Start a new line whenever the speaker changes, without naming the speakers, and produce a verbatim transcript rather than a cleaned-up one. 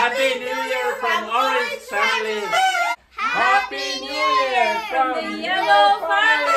Happy New Year from Orange family. Happy New Year from the Yellow family.